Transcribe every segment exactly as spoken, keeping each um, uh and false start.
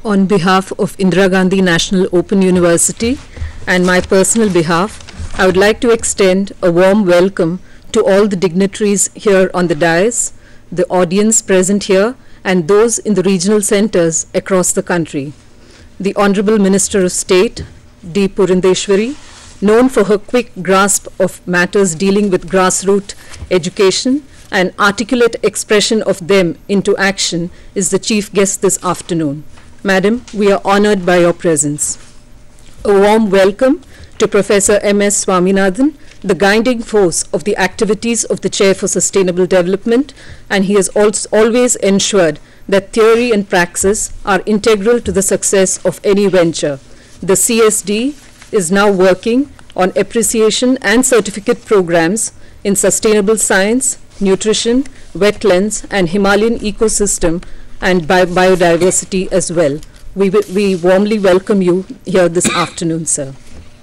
On behalf of Indira Gandhi National Open University and my personal behalf, I would like to extend a warm welcome to all the dignitaries here on the dais, the audience present here, and those in the regional centers across the country. The Honorable Minister of State, D. Purandeswari, known for her quick grasp of matters dealing with grassroots education and articulate expression of them into action, is the chief guest this afternoon. Madam, we are honored by your presence. A warm welcome to Professor M S Swaminathan, the guiding force of the activities of the Chair for Sustainable Development, and he has also always ensured that theory and praxis are integral to the success of any venture. The C S D is now working on appreciation and certificate programs in sustainable science, nutrition, wetlands, and Himalayan ecosystem and bi biodiversity as well. We, we warmly welcome you here this afternoon, sir.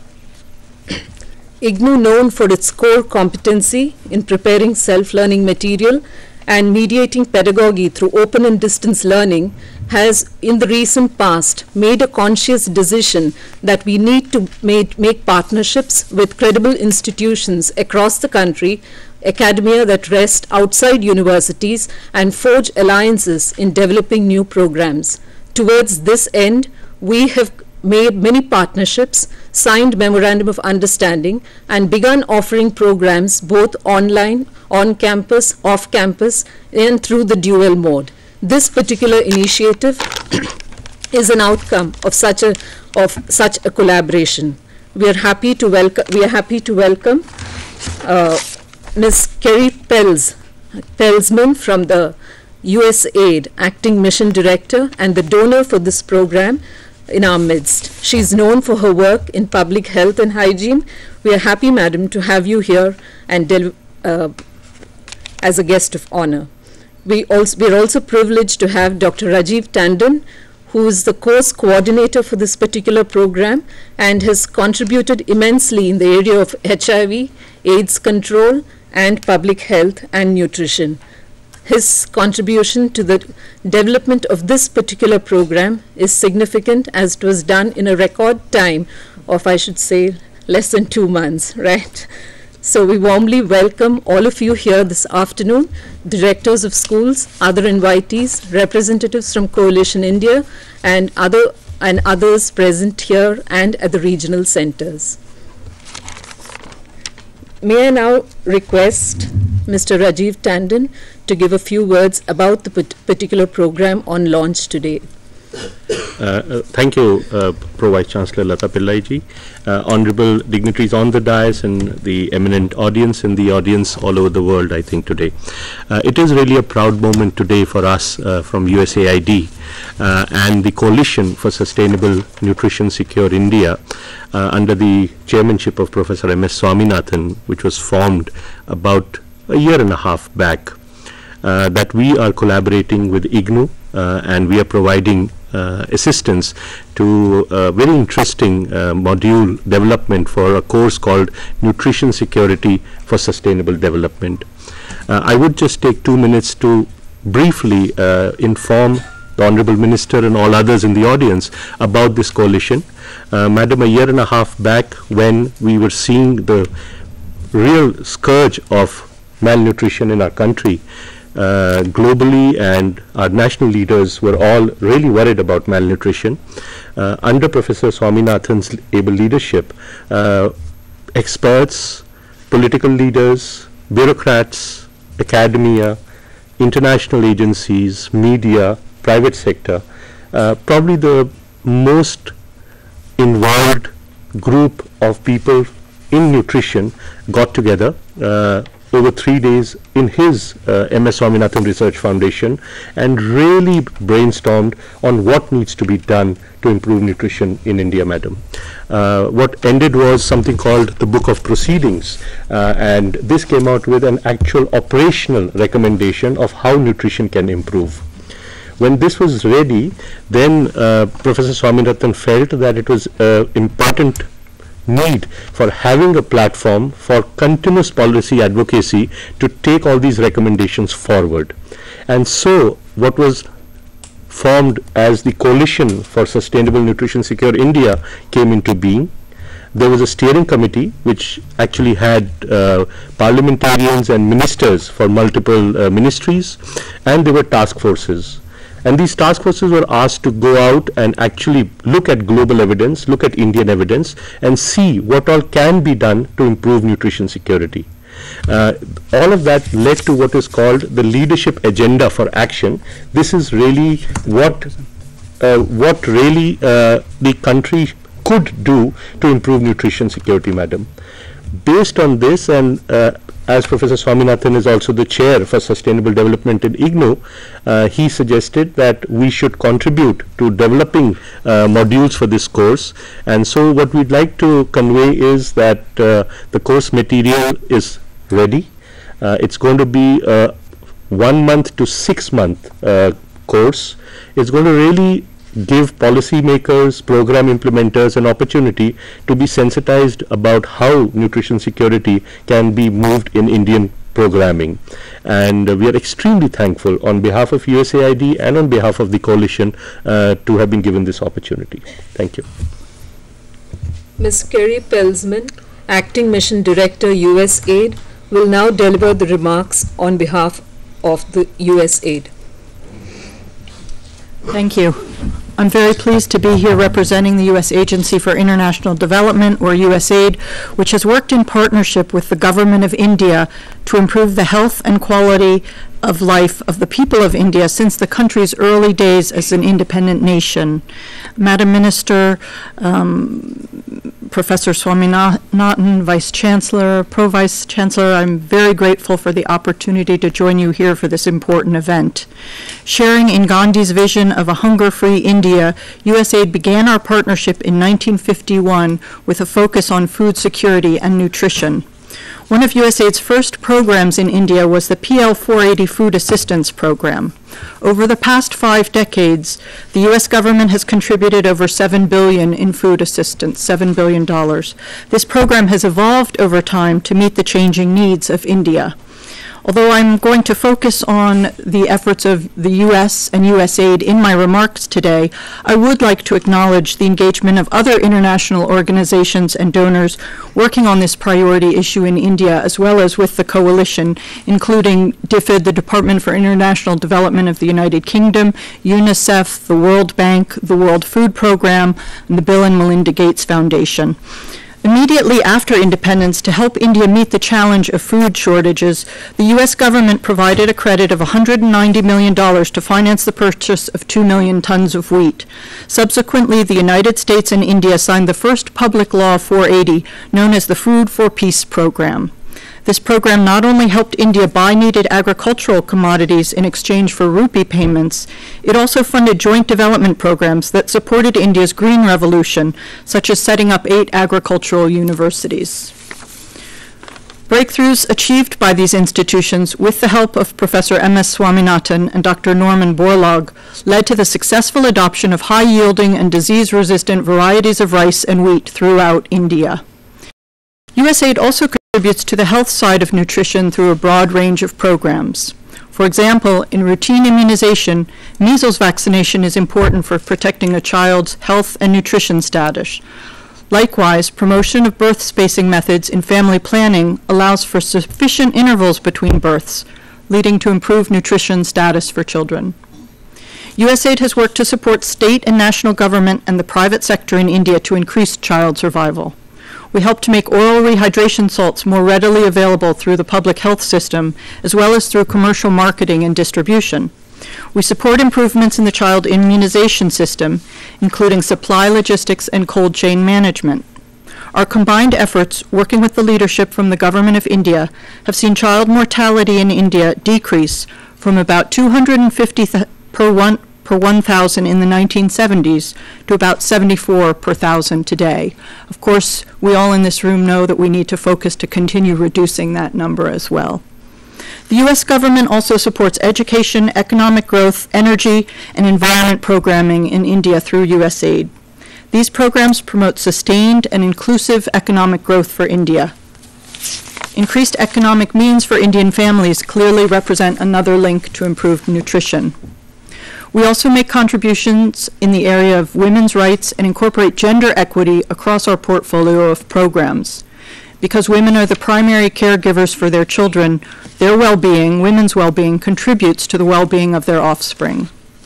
IGNOU, known for its core competency in preparing self-learning material and mediating pedagogy through open and distance learning, has in the recent past made a conscious decision that we need to make, make partnerships with credible institutions across the country, academia that rest outside universities, and forge alliances in developing new programs. Towards this end, we have made many partnerships, signed memorandum of understanding, and begun offering programs both online, on campus, off campus, and through the dual mode. This particular initiative is an outcome of such a of such a collaboration. We are happy to welcome we are happy to welcome uh, Miz Kerry Pels Pelsman from the U S A I D, Acting Mission Director and the donor for this program, in our midst. She is known for her work in public health and hygiene. We are happy, Madam, to have you here and uh, as a guest of honor. We also, we are also privileged to have Doctor Rajiv Tandon, who is the course coordinator for this particular program and has contributed immensely in the area of H I V, AIDS control, and public health and nutrition. His contribution to the development of this particular program is significant, as it was done in a record time of, I should say, less than two months, right? So we warmly welcome all of you here this afternoon, directors of schools, other invitees, representatives from Coalition India, and other and others present here and at the regional centers. May I now request Mister Rajiv Tandon to give a few words about the particular program on launch today. Uh, uh, thank you, uh, Pro Vice Chancellor Lata Pillai ji, uh, honorable dignitaries on the dais and the eminent audience and the audience all over the world, I think, today. Uh, it is really a proud moment today for us uh, from U S A I D uh, and the Coalition for Sustainable Nutrition Secure India uh, under the chairmanship of Professor M S Swaminathan, which was formed about a year and a half back, uh, that we are collaborating with IGNOU uh, and we are providing Uh, assistance to a very interesting uh, module development for a course called Nutrition Security for Sustainable Development. Uh, I would just take two minutes to briefly uh, inform the Honorable Minister and all others in the audience about this coalition. Uh, Madam, a year and a half back, when we were seeing the real scourge of malnutrition in our country, Uh, globally, and our national leaders were all really worried about malnutrition. Uh, under Professor Swaminathan's able leadership, uh, experts, political leaders, bureaucrats, academia, international agencies, media, private sector, uh, probably the most involved group of people in nutrition got together uh, over three days in his uh, M S Swaminathan Research Foundation and really brainstormed on what needs to be done to improve nutrition in India, Madam. Uh, what ended was something called the Book of Proceedings, uh, and this came out with an actual operational recommendation of how nutrition can improve. When this was ready, then uh, Professor Swaminathan felt that it was uh, important need for having a platform for continuous policy advocacy to take all these recommendations forward. And so what was formed as the Coalition for Sustainable Nutrition Secure India came into being. There was a steering committee which actually had uh, parliamentarians and ministers for multiple uh, ministries, and there were task forces. And these task forces were asked to go out and actually look at global evidence, look at Indian evidence, and see what all can be done to improve nutrition security. Uh, all of that led to what is called the leadership agenda for action. This is really what uh, what really uh, the country could do to improve nutrition security, madam. Based on this, and uh, as Professor Swaminathan is also the chair for sustainable development in IGNOU, uh, he suggested that we should contribute to developing uh, modules for this course. And so what we'd like to convey is that uh, the course material is ready. Uh, it's going to be a one month to six month uh, course. It's going to really give policymakers, program implementers an opportunity to be sensitized about how nutrition security can be moved in Indian programming. And uh, we are extremely thankful on behalf of U S A I D and on behalf of the coalition uh, to have been given this opportunity. Thank you. Miz Kerry Pelsman, Acting Mission Director, U S A I D, will now deliver the remarks on behalf of the U S A I D. Thank you. I'm very pleased to be here representing the U S Agency for International Development, or U S A I D, which has worked in partnership with the Government of India to improve the health and quality of life of the people of India since the country's early days as an independent nation. Madam Minister, um, Professor Swaminathan, Vice Chancellor, Pro-Vice Chancellor, I'm very grateful for the opportunity to join you here for this important event. Sharing in Gandhi's vision of a hunger-free India, U S A I D began our partnership in nineteen fifty-one with a focus on food security and nutrition. One of U S A I D's first programs in India was the P L four eighty Food Assistance Program. Over the past five decades, the U S government has contributed over seven billion dollars in food assistance, seven billion dollars. This program has evolved over time to meet the changing needs of India. Although I'm going to focus on the efforts of the U S and U S A I D in my remarks today, I would like to acknowledge the engagement of other international organizations and donors working on this priority issue in India, as well as with the coalition, including D F I D, the Department for International Development of the United Kingdom, UNICEF, the World Bank, the World Food Program, and the Bill and Melinda Gates Foundation. Immediately after independence, to help India meet the challenge of food shortages, the U S government provided a credit of one hundred ninety million dollars to finance the purchase of two million tons of wheat. Subsequently, the United States and India signed the first public law four eighty, known as the Food for Peace Program. This program not only helped India buy needed agricultural commodities in exchange for rupee payments, it also funded joint development programs that supported India's green revolution, such as setting up eight agricultural universities. Breakthroughs achieved by these institutions, with the help of Professor M S Swaminathan and Doctor Norman Borlaug, led to the successful adoption of high-yielding and disease-resistant varieties of rice and wheat throughout India. U S A I D also contributes to the health side of nutrition through a broad range of programs. For example, in routine immunization, measles vaccination is important for protecting a child's health and nutrition status. Likewise, promotion of birth spacing methods in family planning allows for sufficient intervals between births, leading to improved nutrition status for children. U S A I D has worked to support state and national government and the private sector in India to increase child survival. We help to make oral rehydration salts more readily available through the public health system, as well as through commercial marketing and distribution. We support improvements in the child immunization system, including supply logistics and cold chain management. Our combined efforts, working with the leadership from the Government of India, have seen child mortality in India decrease from about two hundred fifty per one per one thousand in the nineteen seventies to about seventy-four per thousand today. Of course, we all in this room know that we need to focus to continue reducing that number as well. The U S government also supports education, economic growth, energy, and environment programming in India through U S A I D. These programs promote sustained and inclusive economic growth for India. Increased economic means for Indian families clearly represent another link to improved nutrition. We also make contributions in the area of women's rights and incorporate gender equity across our portfolio of programs. Because women are the primary caregivers for their children, their well-being, women's well-being, contributes to the well-being of their offspring.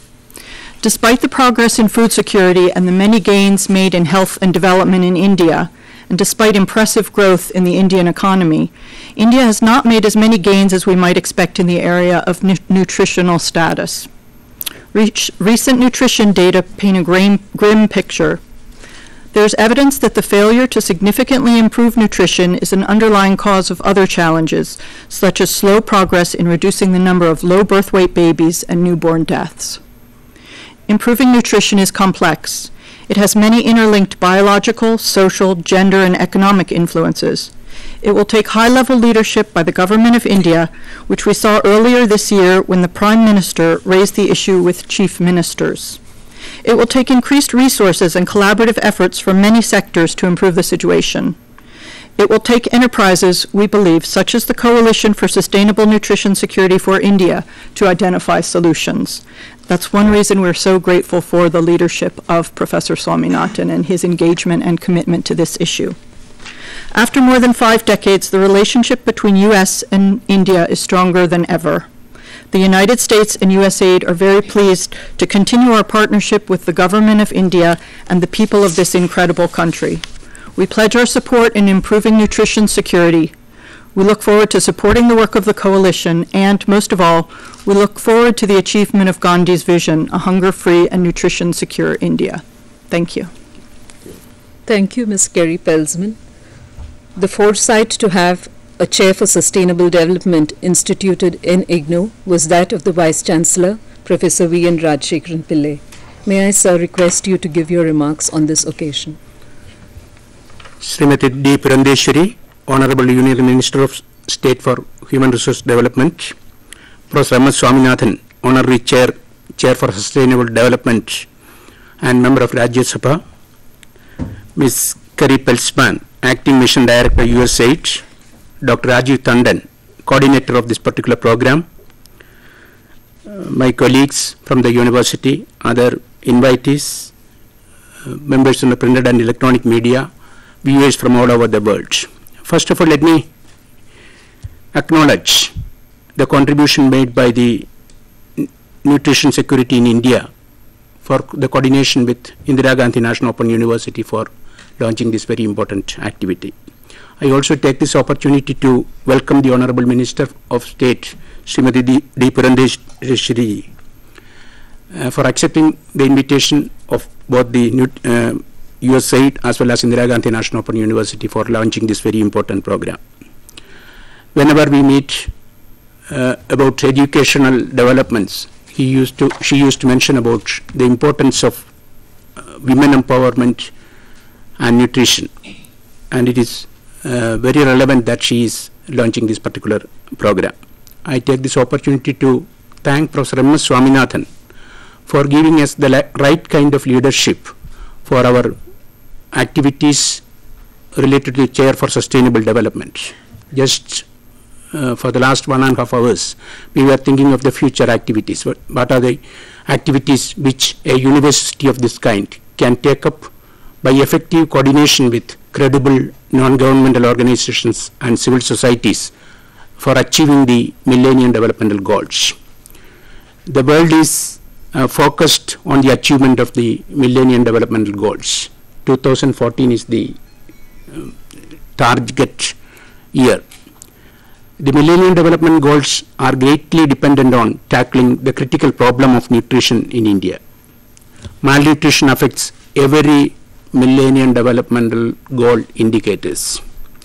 Despite the progress in food security and the many gains made in health and development in India, and despite impressive growth in the Indian economy, India has not made as many gains as we might expect in the area of nu nutritional status. Re recent nutrition data paint a grim, grim picture. There is evidence that the failure to significantly improve nutrition is an underlying cause of other challenges, such as slow progress in reducing the number of low birth weight babies and newborn deaths. Improving nutrition is complex. It has many interlinked biological, social, gender, and economic influences. It will take high-level leadership by the Government of India, which we saw earlier this year when the Prime Minister raised the issue with chief ministers. It will take increased resources and collaborative efforts from many sectors to improve the situation. It will take enterprises, we believe, such as the Coalition for Sustainable Nutrition Security for India, to identify solutions. That's one reason we're so grateful for the leadership of Professor Swaminathan and his engagement and commitment to this issue. After more than five decades, the relationship between U S and India is stronger than ever. The United States and U S A I D are very pleased to continue our partnership with the Government of India and the people of this incredible country. We pledge our support in improving nutrition security. We look forward to supporting the work of the Coalition, and, most of all, we look forward to the achievement of Gandhi's vision, a hunger-free and nutrition-secure India. Thank you. Thank you, Miz Kerry Pelzman. The foresight to have a Chair for Sustainable Development instituted in IGNOU was that of the Vice-Chancellor, Professor V N Rajshekharan Pillai. May I, sir, request you to give your remarks on this occasion. Srimati D. Purandeswari, Honorable Union Minister of State for Human Resource Development, Professor M S Swaminathan, Honorary Chair, Chair for Sustainable Development and Member of Rajya Sabha, Miz Kerry Pelzman, Acting Mission Director, U S A I D, Doctor Rajiv Tandon, Coordinator of this particular program, uh, my colleagues from the University, other invitees, uh, members in the printed and electronic media, viewers from all over the world. First of all, let me acknowledge the contribution made by the nutrition security in India for the coordination with Indira Gandhi National Open University for launching this very important activity. I also take this opportunity to welcome the Honorable Minister of State, Srimati D. Purandeswari, uh, for accepting the invitation of both the uh, U S A I D as well as Indira Gandhi National Open University for launching this very important program. Whenever we meet uh, about educational developments, he used to, she used to mention about the importance of uh, women empowerment and nutrition, and it is uh, very relevant that she is launching this particular program. I take this opportunity to thank Professor M S Swaminathan for giving us the right kind of leadership for our activities related to the Chair for Sustainable Development. Just uh, for the last one and a half hours, we were thinking of the future activities. What, what are the activities which a university of this kind can take up by effective coordination with credible non-governmental organizations and civil societies for achieving the Millennium Developmental Goals. The world is uh, focused on the achievement of the Millennium Developmental Goals. two thousand fourteen is the uh, target year. The Millennium Development Goals are greatly dependent on tackling the critical problem of nutrition in India. Malnutrition affects every Millennium Developmental Goal indicators.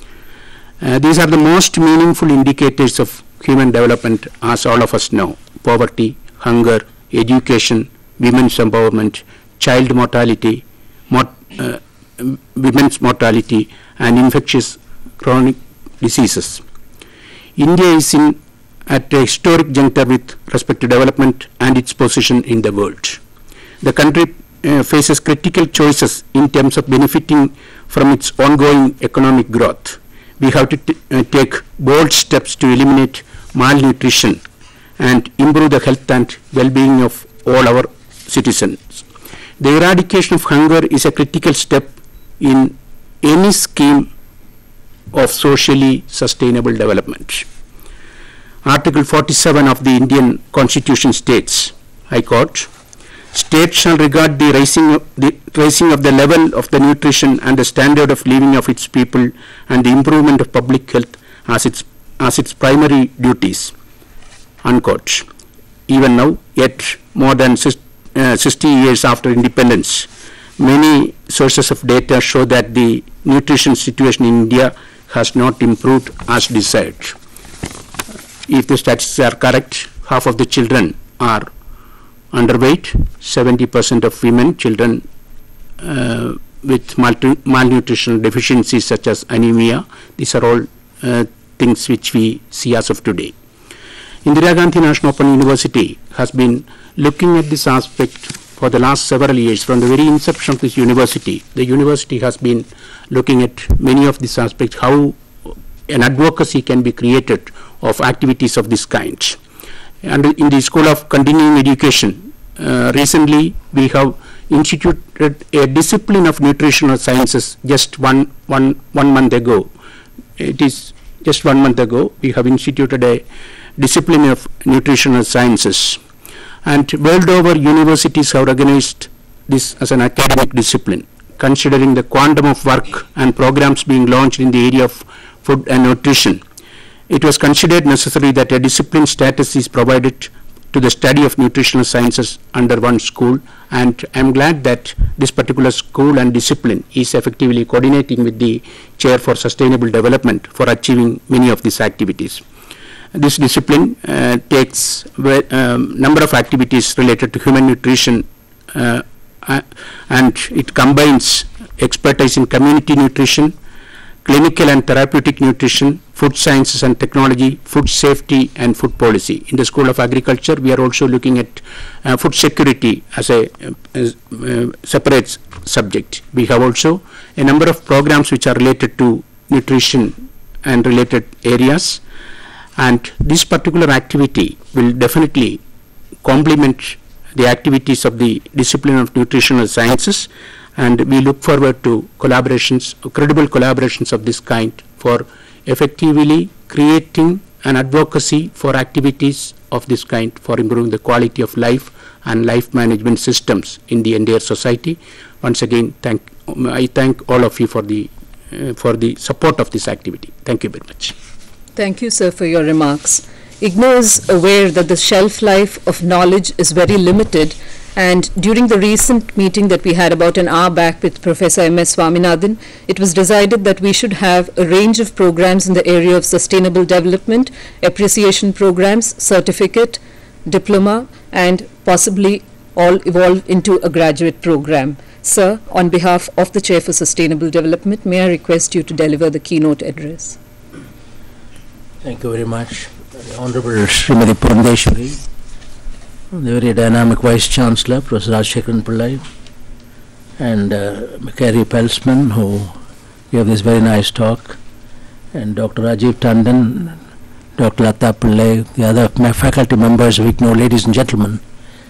Uh, these are the most meaningful indicators of human development, as all of us know: poverty, hunger, education, women's empowerment, child mortality, mort uh, women's mortality, and infectious chronic diseases. India is in at a historic juncture with respect to development and its position in the world. The country uh, faces critical choices in terms of benefiting from its ongoing economic growth. We have to t uh, take bold steps to eliminate malnutrition and improve the health and well-being of all our citizens. The eradication of hunger is a critical step in any scheme of socially sustainable development. Article forty-seven of the Indian Constitution states, I quote, "States shall regard the raising of the, raising of the level of the nutrition and the standard of living of its people and the improvement of public health as its, as its primary duties." Unquote. Even now, yet more than uh, sixty years after independence, many sources of data show that the nutrition situation in India has not improved as desired. If the statistics are correct, half of the children are underweight, seventy percent of women, children uh, with malnutrition deficiencies such as anemia. These are all uh, things which we see as of today. Indira Gandhi National Open University has been looking at this aspect for the last several years. From the very inception of this university, the university has been looking at many of these aspects, how an advocacy can be created of activities of this kind. And in the School of Continuing Education, uh, recently we have instituted a discipline of nutritional sciences just one, one, one month ago. It is just one month ago we have instituted a discipline of nutritional sciences. And world over, universities have recognized this as an academic discipline. Considering the quantum of work and programs being launched in the area of food and nutrition, it was considered necessary that a discipline status is provided to the study of nutritional sciences under one school, and I am glad that this particular school and discipline is effectively coordinating with the Chair for Sustainable Development for achieving many of these activities. This discipline uh, takes a um, number of activities related to human nutrition, uh, uh, and it combines expertise in community nutrition, clinical and therapeutic nutrition, food sciences and technology, food safety and food policy. In the School of Agriculture, we are also looking at uh, food security as a as, uh, separate subject. We have also a number of programs which are related to nutrition and related areas, and this particular activity will definitely complement the activities of the discipline of nutritional sciences, and we look forward to collaborations, credible collaborations of this kind for effectively creating an advocacy for activities of this kind for improving the quality of life and life management systems in the entire society. Once again, thank, I thank all of you for the, uh, for the support of this activity. Thank you very much. Thank you, sir, for your remarks. IGNOU is aware that the shelf life of knowledge is very limited, and during the recent meeting that we had about an hour back with Professor M S Swaminathan, it was decided that we should have a range of programs in the area of sustainable development, appreciation programs, certificate, diploma, and possibly all evolve into a graduate program. Sir, on behalf of the Chair for Sustainable Development, may I request you to deliver the keynote address. Thank you very much. Honorable Srimati Purandeswari, the very dynamic Vice Chancellor, Professor Rajshekharan Pillai, and uh, Carrie Pelsman, who gave this very nice talk, and Doctor Rajiv Tandon, Doctor Lata Pillai, the other my faculty members of IGNOU, ladies and gentlemen.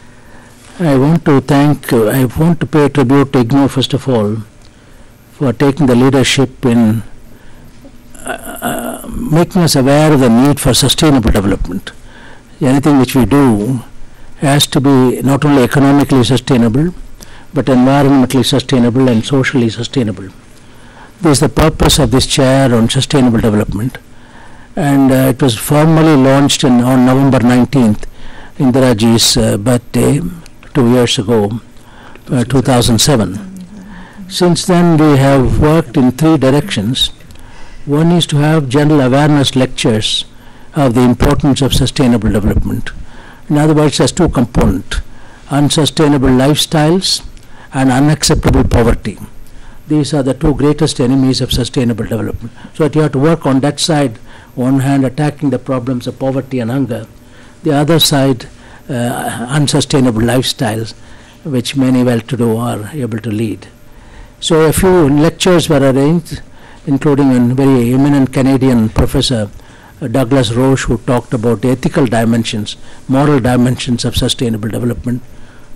I want to thank, uh, I want to pay tribute to IGNOU first of all for taking the leadership in Uh, making us aware of the need for sustainable development. Anything which we do has to be not only economically sustainable, but environmentally sustainable and socially sustainable. This is the purpose of this chair on sustainable development, and uh, it was formally launched in, on November nineteenth, Indiraji's uh, birthday, two years ago, uh, two thousand seven. Since then we have worked in three directions. One is to have general awareness lectures of the importance of sustainable development. In other words, there's two components: unsustainable lifestyles and unacceptable poverty. These are the two greatest enemies of sustainable development. So that you have to work on that side, one hand attacking the problems of poverty and hunger, the other side uh, unsustainable lifestyles, which many well-to-do are able to lead. So a few lectures were arranged, including a very eminent Canadian professor, uh, Douglas Roche, who talked about the ethical dimensions, moral dimensions of sustainable development.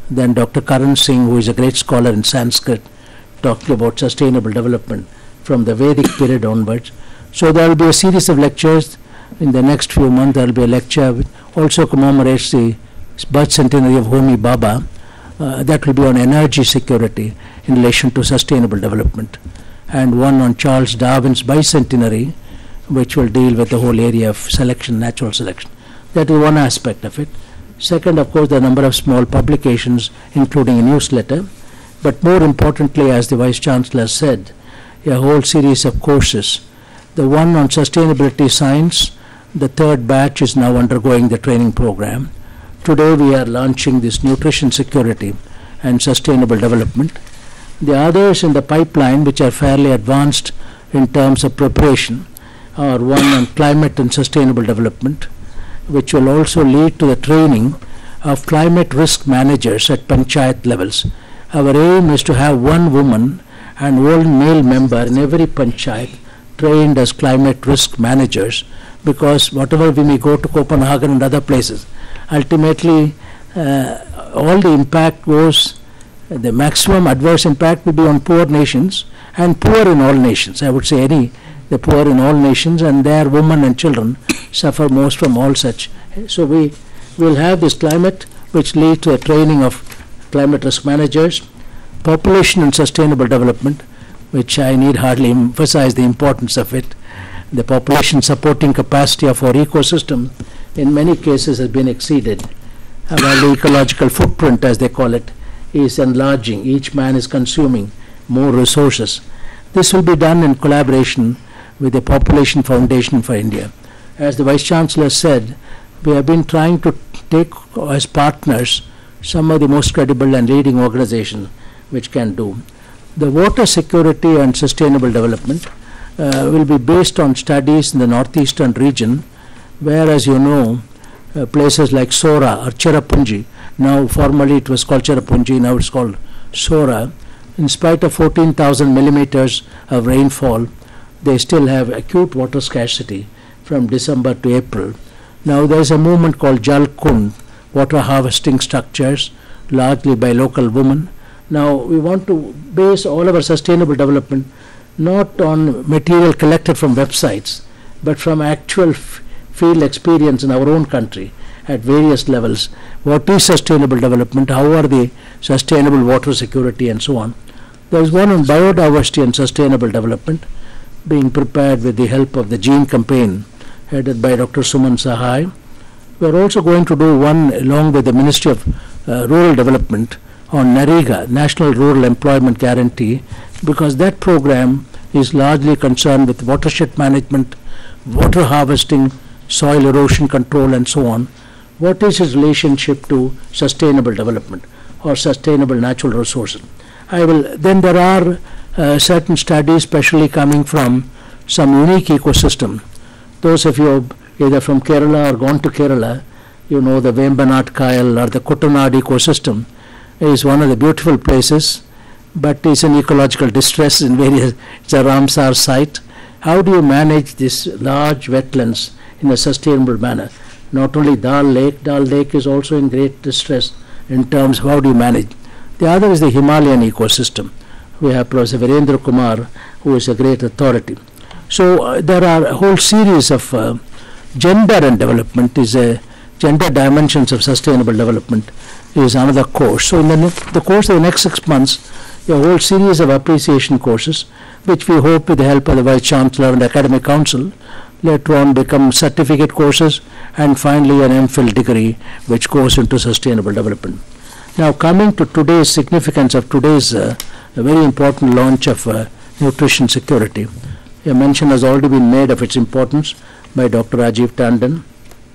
Then Doctor Karan Singh, who is a great scholar in Sanskrit, talking about sustainable development from the Vedic period onwards. So there will be a series of lectures. In the next few months, there will be a lecture which also commemorates the birth centenary of Homi Bhabha. Uh, that will be on energy security in relation to sustainable development. And one on Charles Darwin's bicentenary, which will deal with the whole area of selection, natural selection. That is one aspect of it. Second, of course, the number of small publications, including a newsletter. But more importantly, as the Vice Chancellor said, a whole series of courses. The one on sustainability science, the third batch is now undergoing the training program. Today we are launching this nutrition security and sustainable development. The others in the pipeline, which are fairly advanced in terms of preparation, are one on climate and sustainable development, which will also lead to the training of climate risk managers at panchayat levels. Our aim is to have one woman and one male member in every panchayat trained as climate risk managers, because whatever we may go to Copenhagen and other places, ultimately uh, all the impact goes, uh, the maximum adverse impact will be on poor nations, and poor in all nations. I would say any, the poor in all nations, and their women and children suffer most from all such. So we will have this climate which leads to a training of climate risk managers, population and sustainable development, which I need hardly emphasize the importance of it. The population supporting capacity of our ecosystem in many cases has been exceeded. Uh, while the ecological footprint, as they call it, is enlarging. Each man is consuming more resources. This will be done in collaboration with the Population Foundation for India. As the Vice Chancellor said, we have been trying to take as partners some of the most credible and leading organizations which can do. The water security and sustainable development uh, will be based on studies in the northeastern region, where, as you know, uh, places like Sora or Cherrapunji, now formerly it was called Cherrapunji, now it's called Sora, in spite of fourteen thousand millimeters of rainfall, they still have acute water scarcity from December to April. Now there is a movement called Jal Kund, water harvesting structures, largely by local women. Now we want to base all of our sustainable development not on material collected from websites, but from actual f field experience in our own country at various levels. What is sustainable development? How are the sustainable water security and so on? There is one on biodiversity and sustainable development being prepared with the help of the Gene Campaign headed by Doctor Suman Sahai. We are also going to do one along with the Ministry of uh, Rural Development on NAREGA, National Rural Employment Guarantee, because that program is largely concerned with watershed management, water harvesting, soil erosion control and so on. What is its relationship to sustainable development or sustainable natural resources? I will, then there are uh, certain studies especially coming from some unique ecosystem. Those of you either from Kerala or gone to Kerala, you know the Vembanad Kayal or the Kuttanad ecosystem is one of the beautiful places, but is in ecological distress in various, it's a Ramsar site. How do you manage this large wetlands in a sustainable manner? Not only Dal Lake, Dal Lake is also in great distress in terms of how do you manage. The other is the Himalayan ecosystem. We have Professor Virendra Kumar, who is a great authority. So uh, there are a whole series of uh, gender and development is a gender dimensions of sustainable development is another course. So in the, the course of the next six months, a whole series of appreciation courses, which we hope with the help of the Vice Chancellor and Academic Council, later on become certificate courses, and finally an M Phil degree, which goes into sustainable development. Now coming to today's significance of today's uh, very important launch of uh, nutrition security. A mention has already been made of its importance by Doctor Rajiv Tandon.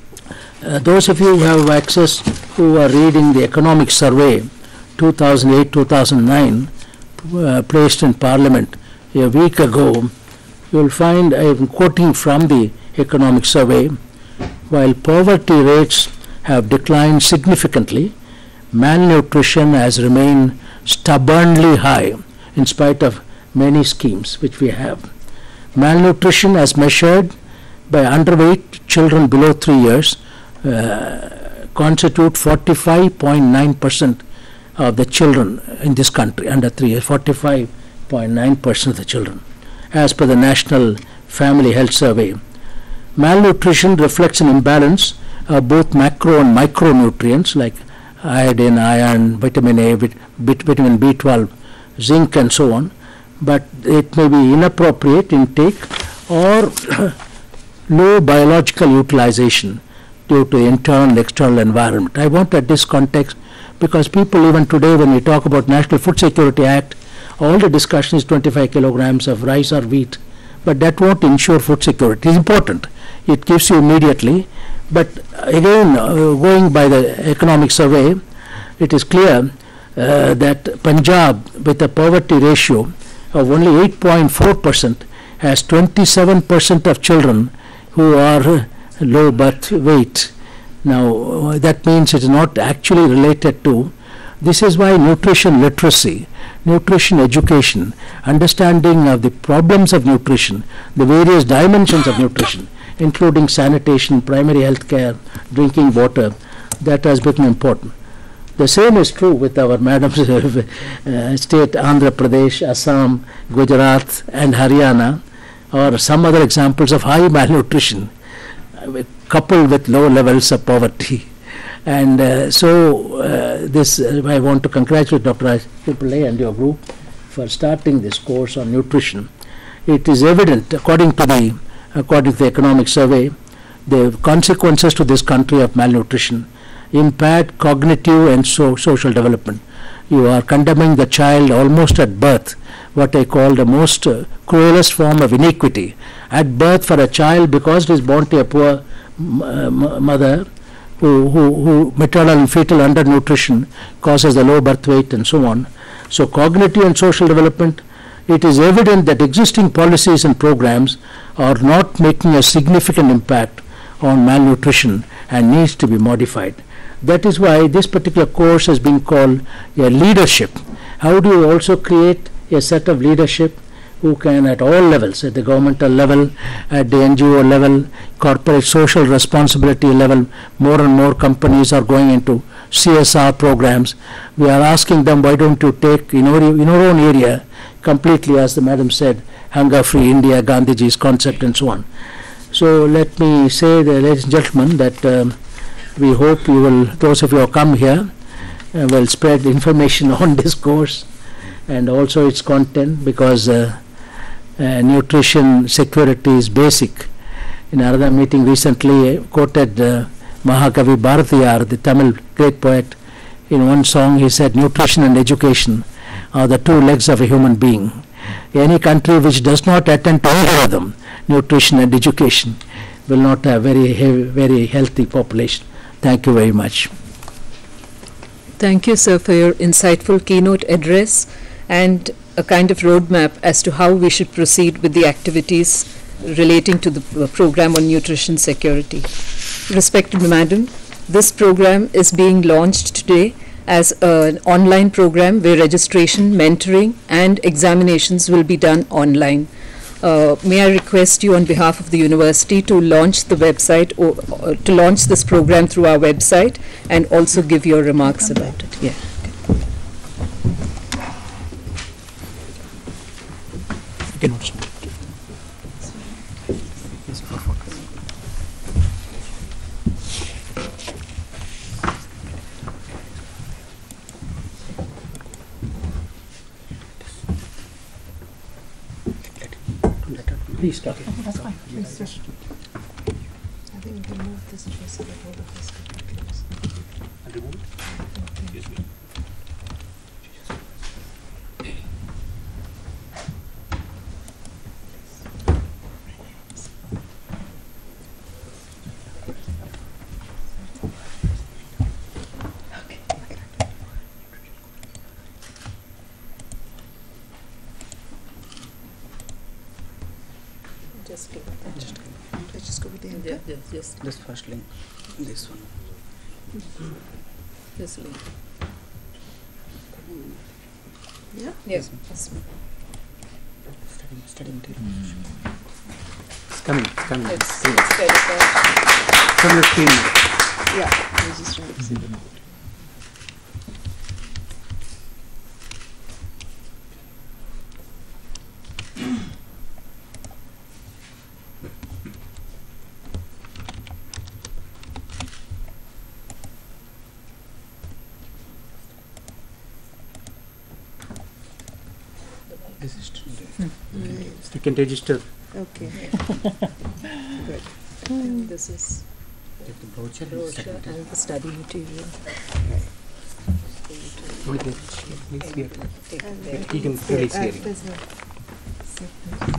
Uh, those of you who have access, who are reading the Economic Survey two thousand eight to two thousand nine, uh, placed in Parliament a week ago, you will find, I am quoting from the Economic Survey, while poverty rates have declined significantly, malnutrition has remained stubbornly high in spite of many schemes which we have. Malnutrition as measured by underweight children below three years uh, constitute forty-five point nine percent of the children in this country under three years, forty-five point nine percent of the children, as per the National Family Health Survey. Malnutrition reflects an imbalance of both macro and micronutrients like iodine, iron, vitamin A, vit vit vitamin B twelve, zinc and so on, but it may be inappropriate intake or low biological utilization due to internal and external environment. I want at this context, because people even today when we talk about National Food Security Act, all the discussion is twenty-five kilograms of rice or wheat, but that won't ensure food security. It is important. It gives you immediately, but again, uh, going by the economic survey, it is clear uh, that Punjab, with a poverty ratio of only eight point four percent, has twenty-seven percent of children who are uh, low birth weight. Now, uh, that means it is not actually related to. This is why nutrition literacy, nutrition education, understanding of the problems of nutrition, the various dimensions of nutrition, including sanitation, primary health care, drinking water, that has become important. The same is true with our madams uh, state, Andhra Pradesh, Assam, Gujarat and Haryana, or some other examples of high malnutrition uh, coupled with low levels of poverty. And uh, so uh, this, uh, I want to congratulate Doctor Pillai and your group for starting this course on nutrition. It is evident, according to the, according to the economic survey, the consequences to this country of malnutrition impact cognitive and so social development. You are condemning the child almost at birth, what I call the most uh, cruelest form of inequity. At birth for a child, because it is born to a poor uh, mother, Who, who, who maternal and fetal undernutrition causes the low birth weight and so on. So cognitive and social development, it is evident that existing policies and programs are not making a significant impact on malnutrition and needs to be modified. That is why this particular course has been called a leadership. How do you also create a set of leadership who can at all levels, at the governmental level, at the N G O level, corporate social responsibility level, more and more companies are going into C S R programs. We are asking them, why don't you take in our, in our own area completely, as the madam said, hunger-free India, Gandhiji's concept and so on. So let me say, the ladies and gentlemen, that um, we hope you will, those of you who come here, uh, will spread information on this course and also its content, because uh, Uh, nutrition security is basic. In another meeting recently, I quoted uh, Mahakavi Bharatiyar, the Tamil great poet. In one song he said, nutrition and education are the two legs of a human being. Any country which does not attend to either of them, nutrition and education, will not have very heavy, very healthy population. Thank you very much. Thank you, sir, for your insightful keynote address and a kind of roadmap as to how we should proceed with the activities relating to the uh, program on nutrition security. Respected Madam, this program is being launched today as an online program where registration, mentoring and examinations will be done online. Uh, may I request you on behalf of the university to launch the website, or, or to launch this program through our website, and also give your remarks about it. Yeah. Please stop. That's fine. Please, sir. I think we can move this to so that all of this can be closed. Just give it that. Just, let's just go with the enter. Yes, yes. This first link, this one. This link. Yeah. Yes. Studying, studying. Mm. It's coming, it's coming. It's, it's better. From your screen. Yeah, I was just trying to see the note. You can register. Okay. Good. And this is The brochure, brochure and the study material. please here. And then You can release uh, here. there's a separate-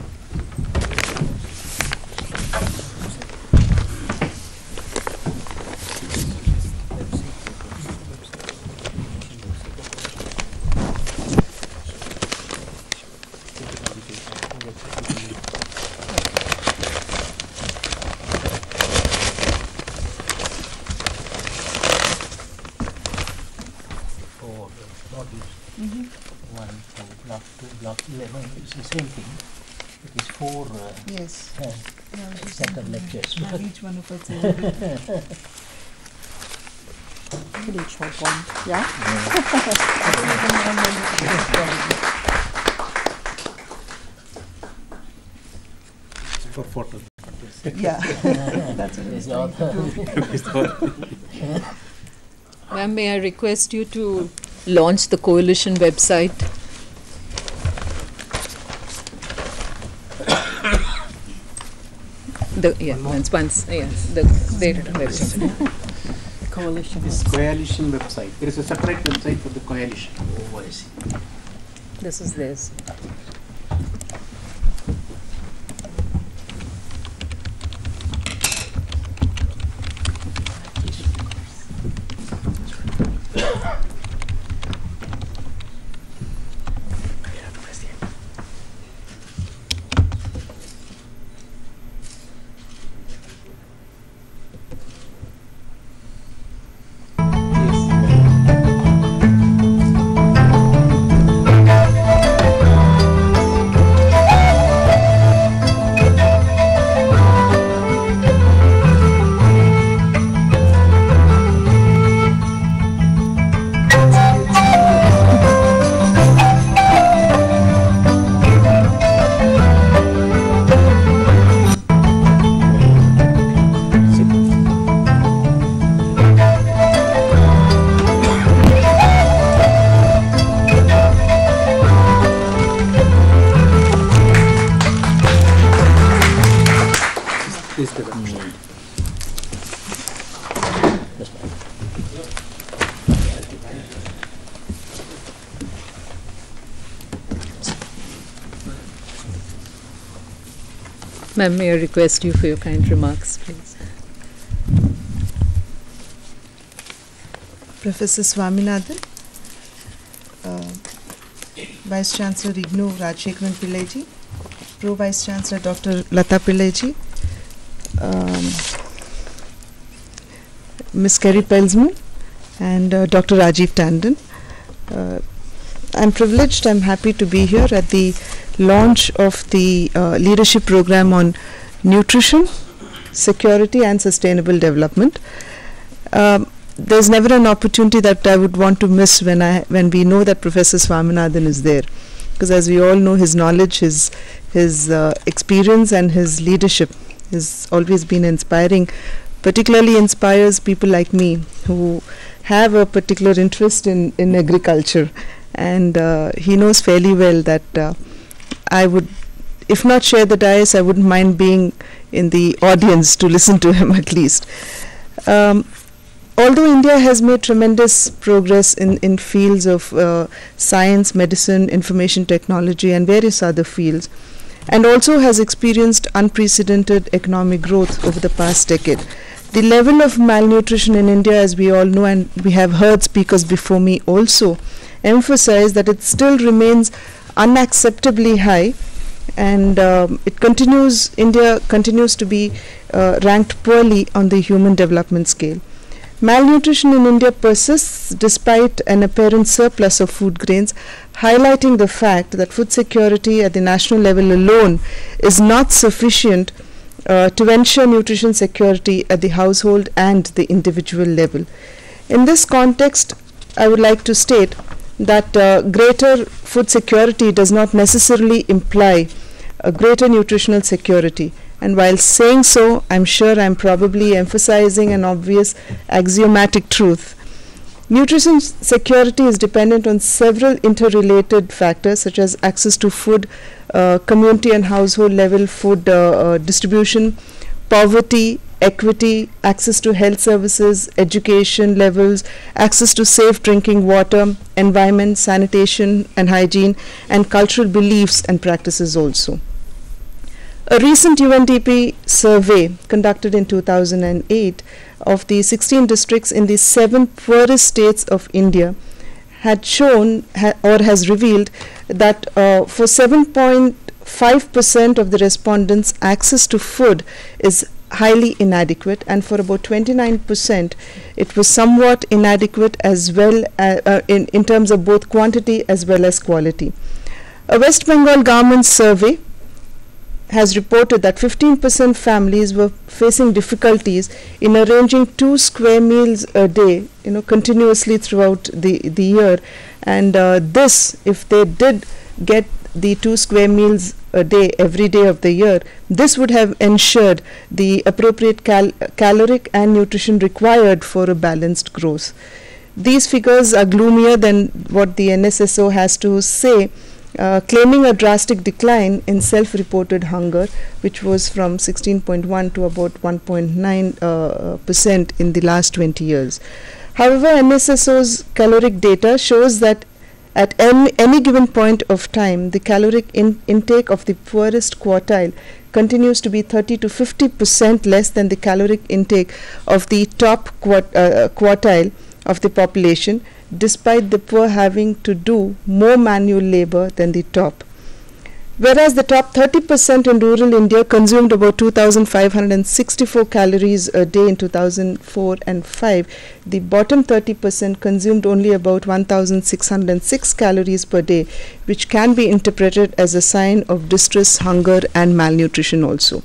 Four modules. One, two, block two, block eleven. It's the same thing. It is four uh, Yes. uh, set of lectures. Now each one of us is Could each have one, yeah? For photo. yeah. That's what Is it the author. Ma'am, may I request you to launch the coalition website? The, yeah, once, once, yes, the, their website. Coalition. This coalition website. There is a separate website for the coalition. Oh, I see. This is theirs. This is the website. That's fine. Ma'am, may I request you for your kind remarks, please? Professor Swaminathan, uh, Vice Chancellor IGNOU Rajshekharan Pillai, Pro Vice Chancellor Doctor Lata Pillai, um, Miz Kerry Pelsman, and uh, Doctor Rajiv Tandon. Uh, I'm privileged, I'm happy to be here at the launch of the uh, leadership program on nutrition, security and sustainable development. Um, there's never an opportunity that I would want to miss when I when we know that Professor Swaminathan is there, because as we all know, his knowledge, his his uh, experience and his leadership has always been inspiring. Particularly inspires people like me who have a particular interest in in agriculture, and uh, he knows fairly well that uh, I would, if not share the dais, I wouldn't mind being in the audience to listen to him at least. Um, Although India has made tremendous progress in, in fields of uh, science, medicine, information technology and various other fields, and also has experienced unprecedented economic growth over the past decade, the level of malnutrition in India, as we all know, and we have heard speakers before me also emphasize that it still remains unacceptably high, and um, it continues, India continues to be uh, ranked poorly on the human development scale. Malnutrition in India persists despite an apparent surplus of food grains, highlighting the fact that food security at the national level alone is not sufficient uh, to ensure nutrition security at the household and the individual level. In this context, I would like to state that uh, greater food security does not necessarily imply a greater nutritional security. And while saying so, I'm sure I'm probably emphasizing an obvious axiomatic truth. Nutrition security is dependent on several interrelated factors such as access to food, uh, community and household level food uh, uh, distribution, poverty, equity, access to health services, education levels, access to safe drinking water, environment, sanitation and hygiene, and cultural beliefs and practices also. A recent U N D P survey conducted in two thousand eight of the sixteen districts in the seven poorest states of India had shown ha or has revealed that uh, for seven point five percent of the respondents, access to food is highly inadequate, and for about twenty-nine percent it was somewhat inadequate as well uh, uh, in, in terms of both quantity as well as quality. A West Bengal government survey has reported that fifteen percent families were facing difficulties in arranging two square meals a day, you know, continuously throughout the, the year. And uh, this, if they did get the two square meals a day every day of the year, this would have ensured the appropriate cal caloric and nutrition required for a balanced growth. These figures are gloomier than what the N S S O has to say, Uh, claiming a drastic decline in self-reported hunger, which was from sixteen point one to about one point nine percent uh, in the last twenty years. However, N S S O's caloric data shows that at any, any given point of time, the caloric in intake of the poorest quartile continues to be thirty to fifty percent less than the caloric intake of the top quart uh, quartile of the population, despite the poor having to do more manual labor than the top. Whereas the top thirty percent in rural India consumed about two thousand five hundred sixty-four calories a day in two thousand four and five, the bottom thirty percent consumed only about one thousand six hundred six calories per day, which can be interpreted as a sign of distress, hunger and malnutrition also.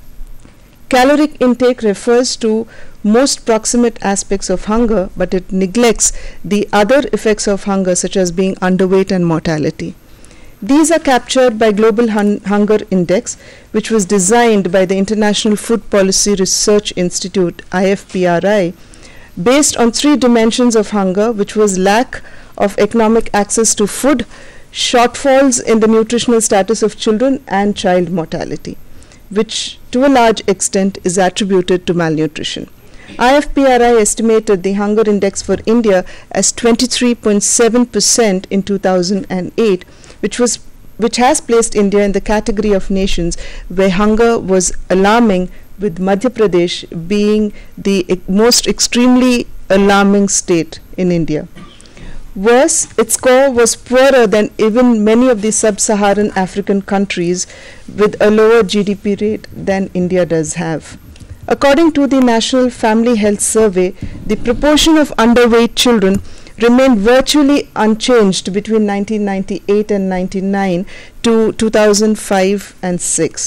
Caloric intake refers to most proximate aspects of hunger, but it neglects the other effects of hunger, such as being underweight and mortality. These are captured by Global Hun Hunger Index, which was designed by the International Food Policy Research Institute, I F P R I, based on three dimensions of hunger, which was lack of economic access to food, shortfalls in the nutritional status of children, and child mortality, which to a large extent is attributed to malnutrition. I F P R I estimated the hunger index for India as twenty-three point seven percent in two thousand eight, which was which has placed India in the category of nations where hunger was alarming, with Madhya Pradesh being the e most extremely alarming state in India. Worse, its score was poorer than even many of the sub-Saharan African countries, with a lower G D P rate than India does have. According to the National Family Health Survey, the proportion of underweight children remained virtually unchanged between nineteen ninety-eight and ninety-nine to two thousand five and six.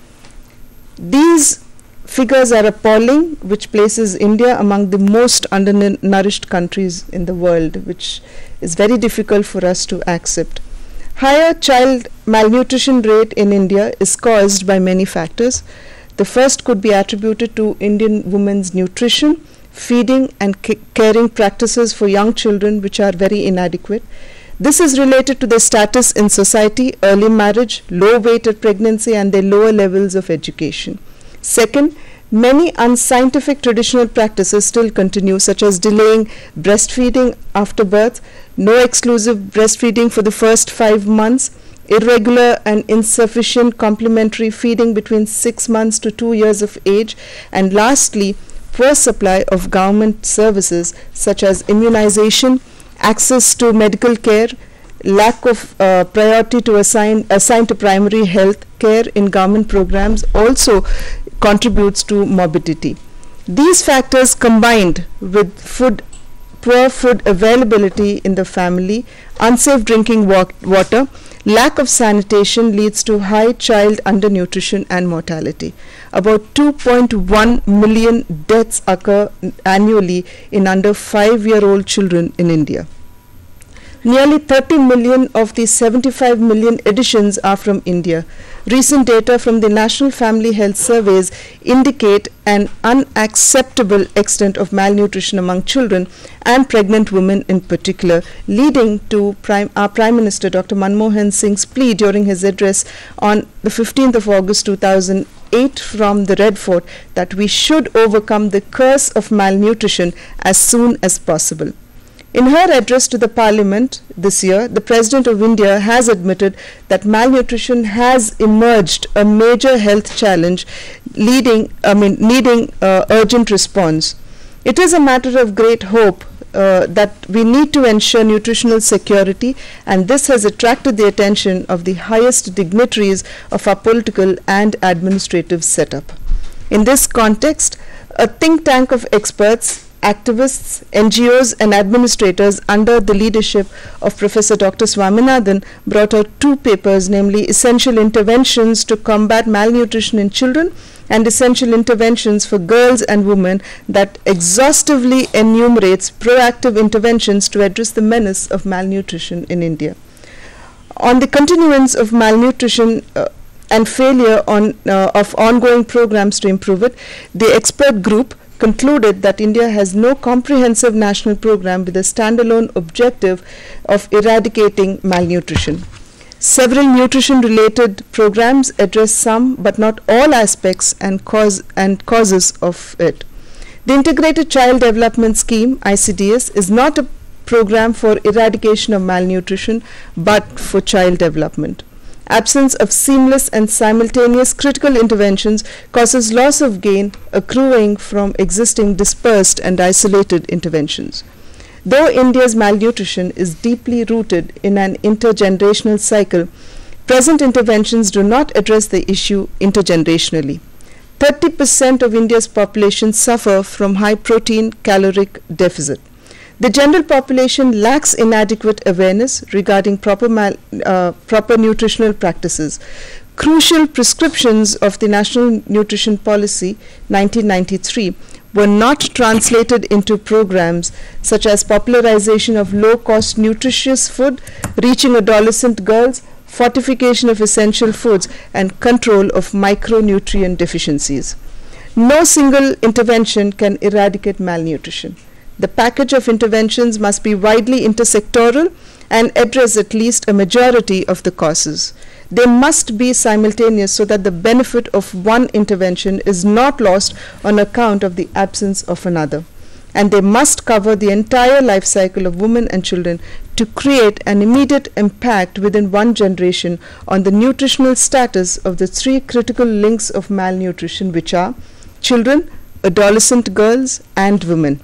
These figures are appalling, which places India among the most undernourished countries in the world, which is very difficult for us to accept. Higher child malnutrition rate in India is caused by many factors. The first could be attributed to Indian women's nutrition, feeding and caring practices for young children, which are very inadequate. This is related to their status in society, early marriage, low weight at pregnancy and their lower levels of education. Second, many unscientific traditional practices still continue, such as delaying breastfeeding after birth, no exclusive breastfeeding for the first five months, irregular and insufficient complementary feeding between six months to two years of age, and lastly, poor supply of government services such as immunization, access to medical care, lack of uh, priority to assign assigned to primary health care in government programs also contributes to morbidity. These factors combined with food poor food availability in the family, unsafe drinking wa water, lack of sanitation leads to high child undernutrition and mortality. About two point one million deaths occur annually in under five-year-old children in India. Nearly thirty million of the seventy-five million additions are from India. Recent data from the National Family Health Surveys indicate an unacceptable extent of malnutrition among children and pregnant women in particular, leading to Prime, our Prime Minister Doctor Manmohan Singh's plea during his address on the fifteenth of August two thousand eight from the Red Fort that we should overcome the curse of malnutrition as soon as possible. In her address to the Parliament this year, the President of India has admitted that malnutrition has emerged a major health challenge, leading, I mean, needing uh, urgent response. It is a matter of great hope uh, that we need to ensure nutritional security, and this has attracted the attention of the highest dignitaries of our political and administrative setup. In this context, a think tank of experts, activists, N G Os and administrators under the leadership of Professor Doctor Swaminathan brought out two papers, namely Essential Interventions to Combat Malnutrition in Children and Essential Interventions for Girls and Women, that exhaustively enumerates proactive interventions to address the menace of malnutrition in India. On the continuance of malnutrition uh, and failure on, uh, of ongoing programs to improve it, the expert group concluded that India has no comprehensive national program with a standalone objective of eradicating malnutrition. Several nutrition-related programs address some but not all aspects and, cause, and causes of it. The Integrated Child Development Scheme, I C D S, is not a program for eradication of malnutrition but for child development. Absence of seamless and simultaneous critical interventions causes loss of gain accruing from existing dispersed and isolated interventions. Though India's malnutrition is deeply rooted in an intergenerational cycle, present interventions do not address the issue intergenerationally. thirty percent of India's population suffer from high protein caloric deficit. The general population lacks inadequate awareness regarding proper, mal, uh, proper nutritional practices. Crucial prescriptions of the National Nutrition Policy nineteen ninety-three were not translated into programs such as popularization of low-cost nutritious food, reaching adolescent girls, fortification of essential foods, and control of micronutrient deficiencies. No single intervention can eradicate malnutrition. The package of interventions must be widely intersectoral and address at least a majority of the causes. They must be simultaneous so that the benefit of one intervention is not lost on account of the absence of another. And they must cover the entire life cycle of women and children to create an immediate impact within one generation on the nutritional status of the three critical links of malnutrition, which are children, adolescent girls, and women.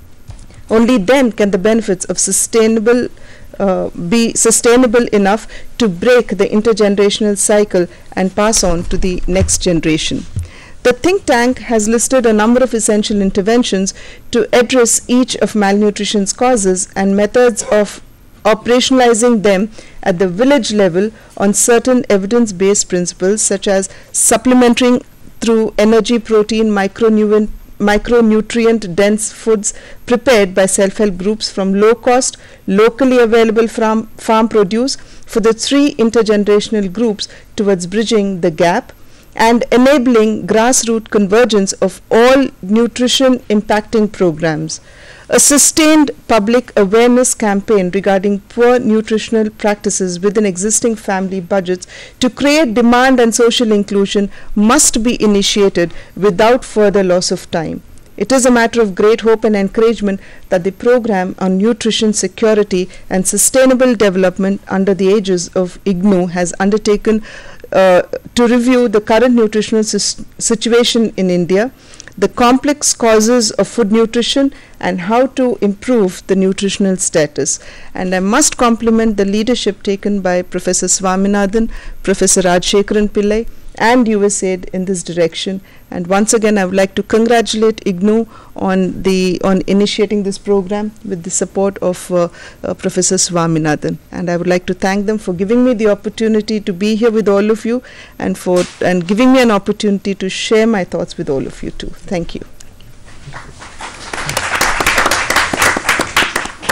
Only then can the benefits of sustainable uh, be sustainable enough to break the intergenerational cycle and pass on to the next generation. The think tank has listed a number of essential interventions to address each of malnutrition's causes and methods of operationalizing them at the village level on certain evidence-based principles, such as supplementing through energy, protein, micronutrient micronutrient dense foods prepared by self-help groups from low-cost, locally available farm, farm produce for the three intergenerational groups towards bridging the gap, and enabling grassroots convergence of all nutrition impacting programs. A sustained public awareness campaign regarding poor nutritional practices within existing family budgets to create demand and social inclusion must be initiated without further loss of time. It is a matter of great hope and encouragement that the program on nutrition security and sustainable development under the aegis of IGNOU has undertaken uh, to review the current nutritional situation in India, the complex causes of food nutrition, and how to improve the nutritional status. And I must compliment the leadership taken by Professor Swaminathan, Professor Rajshekaran Pillai, and U S A I D in this direction. And once again, I would like to congratulate IGNOU on the on initiating this program with the support of uh, uh, Professor Swaminathan. And I would like to thank them for giving me the opportunity to be here with all of you, and for and giving me an opportunity to share my thoughts with all of you too. Thank you.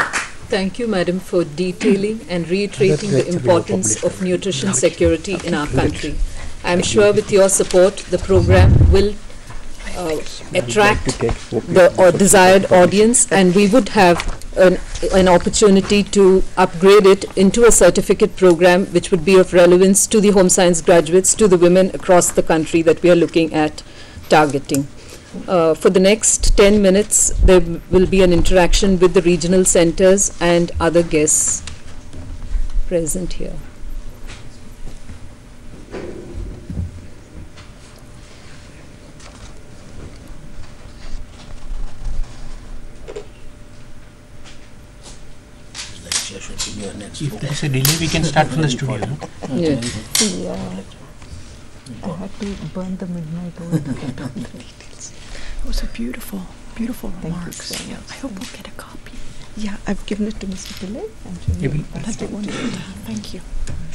Thank you, Madam, for detailing and reiterating the importance of nutrition security in our country. I am sure with your support, the program will uh, attract the uh, desired audience, and we would have an, an opportunity to upgrade it into a certificate program which would be of relevance to the home science graduates, to the women across the country that we are looking at targeting. Uh, for the next ten minutes, there will be an interaction with the regional centers and other guests present here. If there is a delay, we can start from the studio. No? Yeah. Yeah. I had to burn the midnight oil to get all the details. Those are beautiful, beautiful Thank you remarks. so Yeah, much. I hope we'll get a copy. Yeah, I've given it to Mister Pillai. I'm sure Yeah, you- we'll- That'd be wonderful. Thank you.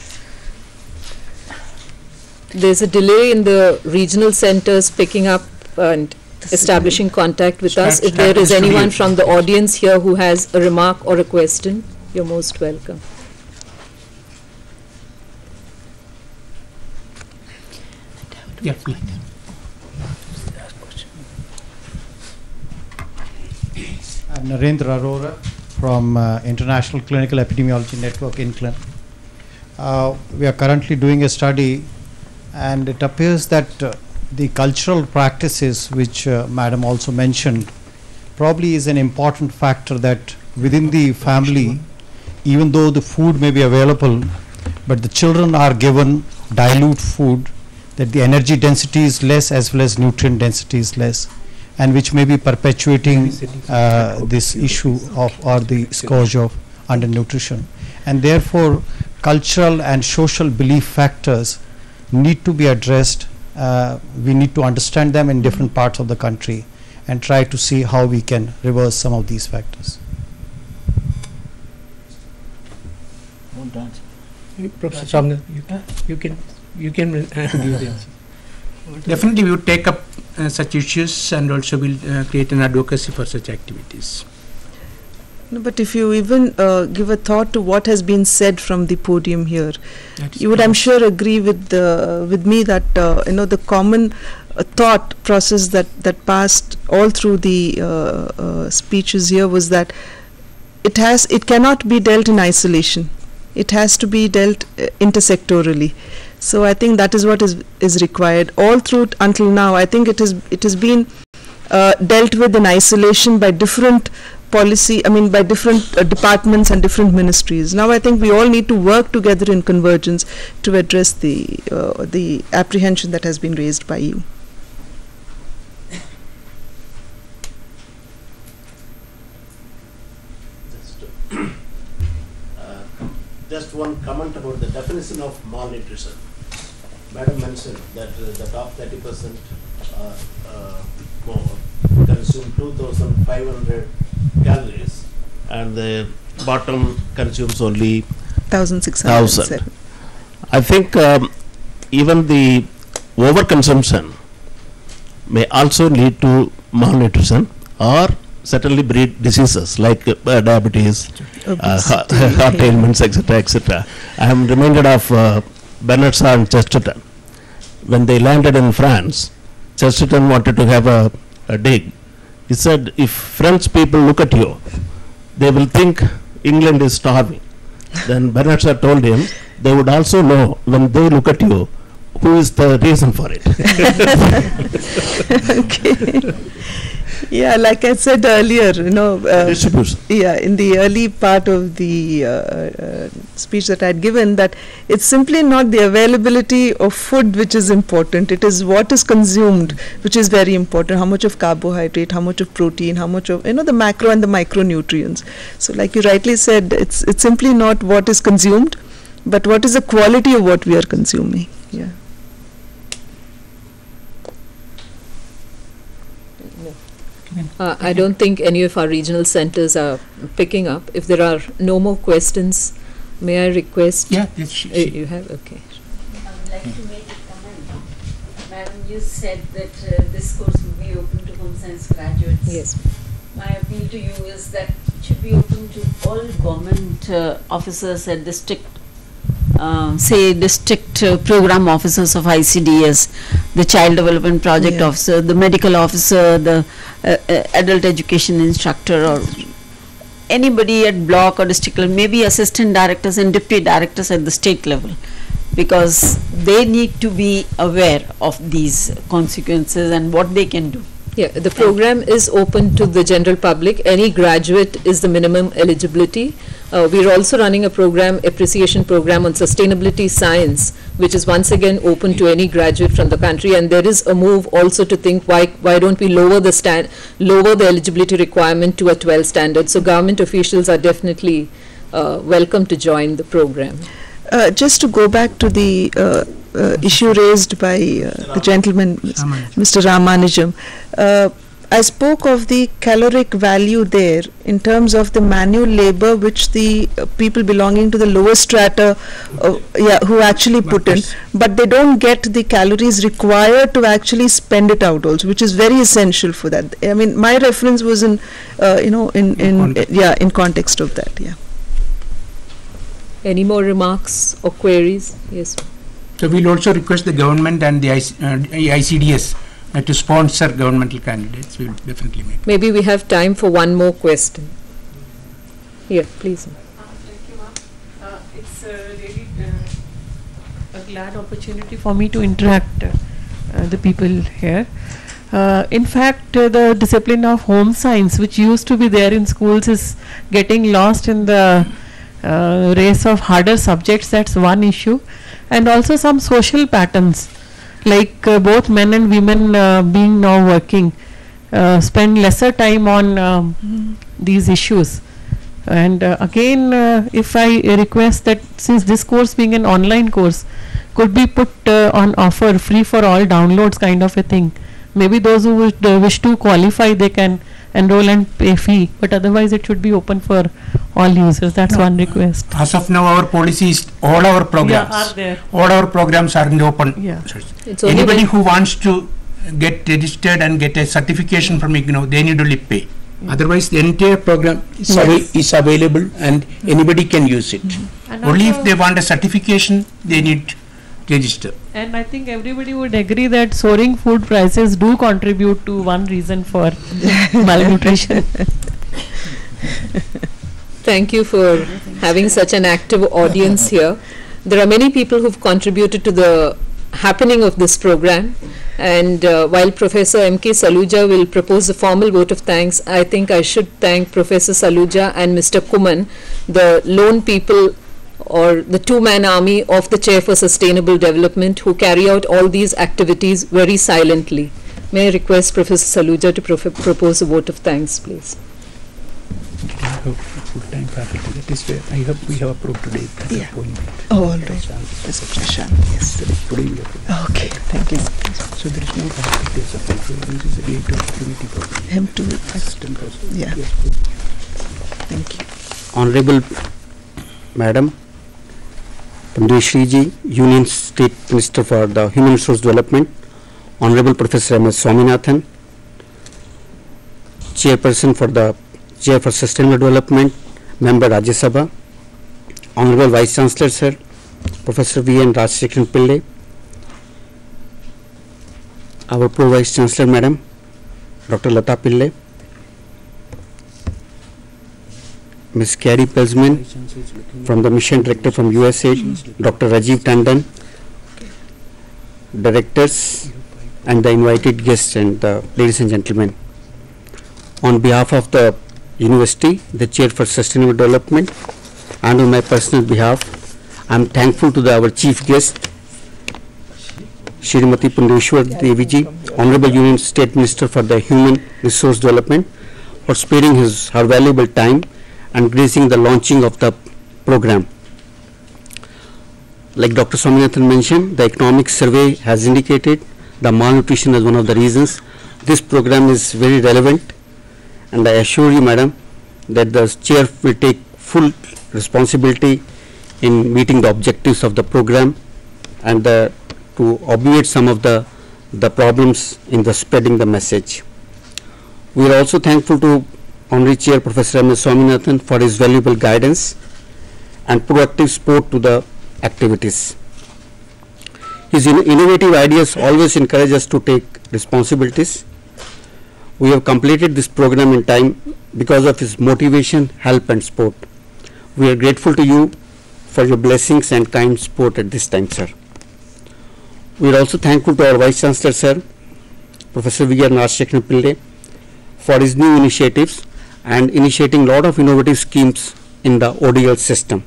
There's a delay in the regional centers picking up and establishing contact with us. Start- If there start is in the anyone studio. from the audience here who has a remark or a question, you're most welcome. Yeah, please. I'm Narendra Arora from uh, International Clinical Epidemiology Network in Clin. Uh, we are currently doing a study, and it appears that uh, the cultural practices, which uh, Madam also mentioned, probably is an important factor that within the family, even though the food may be available, but the children are given dilute food, that the energy density is less as well as nutrient density is less, and which may be perpetuating uh, this issue of or the scourge of undernutrition. And therefore, cultural and social belief factors need to be addressed. Uh, we need to understand them in different parts of the country and try to see how we can reverse some of these factors. Professor Somnath, you, you can you can uh, give the answer. Definitely, we would take up uh, such issues, and also will uh, create an advocacy for such activities. No, but if you even uh, give a thought to what has been said from the podium here, That is you would, I'm correct. sure, agree with the with me that uh, you know the common uh, thought process that that passed all through the uh, uh, speeches here was that it has it cannot be dealt in isolation. It has to be dealt uh, intersectorally. So I think that is what is is required all through t- until now. I think it is it has been uh, dealt with in isolation by different policy, I mean by different uh, departments and different ministries. Now I think we all need to work together in convergence to address the uh, the apprehension that has been raised by you. Just, uh, just one comment about the definition of malnutrition. Madam mentioned that uh, the top thirty percent uh, uh, more consume two thousand five hundred calories, and the bottom consumes only one thousand six hundred seven. thousand. I think um, even the overconsumption may also lead to malnutrition or certainly breed diseases like uh, diabetes, uh, heart, heart ailments, et cetera, et cetera. I am reminded of uh, Bernard Shaw and Chesterton. When they landed in France, Chesterton wanted to have a, a dig. He said, if French people look at you, they will think England is starving. Then Bernard Shaw told him, they would also know when they look at you, who is the reason for it. Okay. Yeah, like I said earlier, you know, uh, Distribution. yeah, in the early part of the uh, uh, speech that I had given, that it's simply not the availability of food which is important. It is what is consumed which is very important. How much of carbohydrate, how much of protein, how much of, you know, the macro and the micronutrients. So like you rightly said, it's it's simply not what is consumed, but what is the quality of what we are consuming. Yeah. Uh, I don't think any of our regional centers are picking up. If there are no more questions, may I request? Yeah, yes, she, Uh, she. you have, okay. I would like to make a comment. Madam, you said that uh, this course will be open to home science graduates. Yes. My appeal to you is that it should be be open to all government uh, officers at district, uh, say district uh, program officers of I C D S, the child development project Yeah. officer, the medical officer, the uh, uh, adult education instructor, or anybody at block or district level, maybe assistant directors and deputy directors at the state level, because they need to be aware of these consequences and what they can do. Yeah, the program is open to the general public. Any graduate is the minimum eligibility. Uh, we're also running a program, appreciation program on sustainability science, which is once again open to any graduate from the country. And there is a move also to think why why don't we lower the stand, lower the eligibility requirement to a twelve standard. So government officials are definitely uh, welcome to join the program. Uh, just to go back to the uh, uh, issue raised by uh, the gentleman, Mister Ramanujam, uh, I spoke of the caloric value there in terms of the manual labor which the uh, people belonging to the lower strata, uh, yeah, who actually put in, but they don't get the calories required to actually spend it out also, which is very essential for that. I mean, my reference was in, uh, you know, in, in, in yeah, in context of that, yeah. Any more remarks or queries? Yes. So we'll also request the government and the I C D S uh, to sponsor governmental candidates. We'll definitely make. Maybe we have time for one more question. Here, please. Uh, thank you, ma'am. Uh, it's uh, really uh, a glad opportunity for me to interact uh, uh, the people here. Uh, in fact, uh, the discipline of home science, which used to be there in schools, is getting lost in the uh, race of harder subjects. That's one issue. And also some social patterns, like uh, both men and women uh, being now working, uh, spend lesser time on um, mm. these issues. And uh, again, uh, if I request that, since this course being an online course, could be put uh, on offer, free for all downloads kind of a thing. Maybe those who wish, uh, wish to qualify, they can enroll and pay fee, but otherwise it should be open for all users. That's no. one request. As of now, our policy is all our programs, yeah, are there. all our programs are in the open. Yeah. It's Anybody who wants to get registered and get a certification from IGNOU, they need to pay. Yeah. Otherwise, the entire program is, yes. av is available and mm-hmm. anybody can use it. Mm-hmm. Only if they want a certification, they need register. And I think everybody would agree that soaring food prices do contribute to one reason for malnutrition. Thank you for having such an active audience here. There are many people who've contributed to the happening of this program, and uh, while Professor M K Saluja will propose a formal vote of thanks, I think I should thank Professor Saluja and Mister Kuman, the lone people or the two-man army of the Chair for Sustainable Development, who carry out all these activities very silently. May I request Professor Saluja to pro propose a vote of thanks, please. Full-time faculty. That is where I have we have approved today. That yeah. appointment. Oh, all right. Yes. Today we have. Okay. Thank you. So there is no conflict. There is a conflict. This is a great opportunity for him to assistant person. Yeah. Yes. Thank you. Honorable Madam Purandeswari ji, Union State Minister for the Human Resource Development, Honorable Professor M S Swaminathan, Chairperson for the Chair for Sustainable Development, Member Rajya Sabha, Honorable Vice Chancellor Sir, Professor V N Rajshekharan Pillai, our Pro Vice Chancellor Madam, Doctor Lata Pillai, Miz Carrie Pelsman from the Mission Director from U S A I D, Doctor Rajiv Tandon, Directors and the invited guests and the ladies and gentlemen. On behalf of the University, the Chair for Sustainable Development, and on my personal behalf, I am thankful to the, our Chief Guest, Shrimati Purandeswari Devi ji, Honorable Union State Minister for the Human Resource Development, for sparing his her valuable time and gracing the launching of the program. Like Doctor Swaminathan mentioned, the economic survey has indicated the malnutrition as one of the reasons. This program is very relevant, and I assure you, Madam, that the Chair will take full responsibility in meeting the objectives of the program and the, to obviate some of the, the problems in the spreading the message. We are also thankful to Honorary Chair Professor M S Swaminathan for his valuable guidance and proactive support to the activities. His in innovative ideas always encourage us to take responsibilities. We have completed this program in time because of his motivation, help and support. We are grateful to you for your blessings and kind support at this time, sir. We are also thankful to our Vice Chancellor, sir, Professor V R Rajshekharan Pillai, for his new initiatives and initiating a lot of innovative schemes in the O D L system.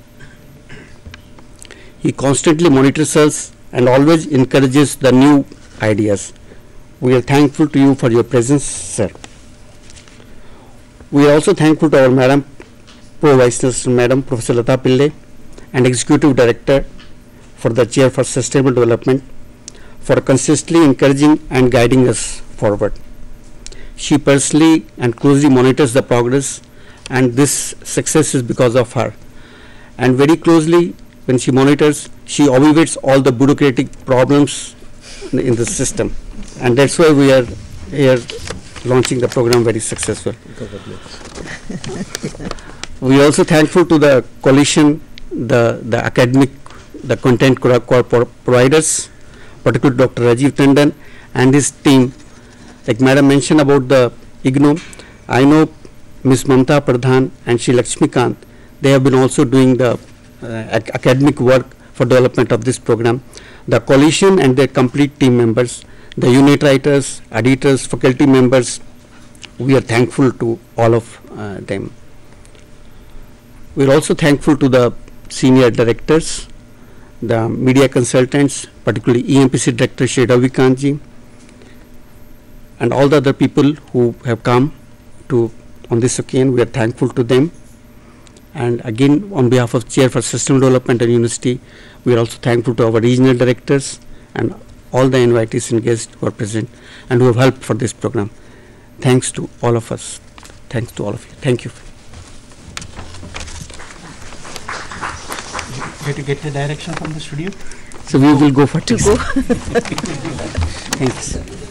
He constantly monitors us and always encourages the new ideas. We are thankful to you for your presence, sir. We are also thankful to our Madam, Pro Vice Chancellor Madam Professor Lata Pillai and Executive Director for the Chair for Sustainable Development for consistently encouraging and guiding us forward. She personally and closely monitors the progress, and this success is because of her. And very closely, when she monitors, she obviates all the bureaucratic problems in, in the system. And that's why we are here launching the program very successful. We are also thankful to the coalition, the, the academic, the content pro pro providers, particularly Doctor Rajiv Tandon and his team. Like Madam mentioned about the IGNOU, I know Miz Mamta Pradhan and Shri Lakshmikant, they have been also doing the uh, ac academic work for development of this program. The coalition and their complete team members, the unit writers, editors, faculty members, we are thankful to all of uh, them. We are also thankful to the senior directors, the media consultants, particularly E M P C Director Shri Ravikantji, and all the other people who have come to on this occasion. We are thankful to them. And again, on behalf of Chair for System Development and University, we are also thankful to our regional directors and all the invitees and guests who are present and who have helped for this program. Thanks to all of us. Thanks to all of you. Thank you. You have to get the direction from the studio? So we will go for to go. Thank you, sir.